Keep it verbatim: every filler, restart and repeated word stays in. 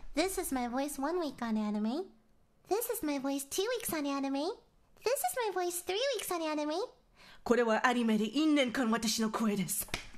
This is my voice one week on anime. This is my voice two weeks on anime. This is my voice three weeks on anime. これはアニメでいちねんかん私の声です。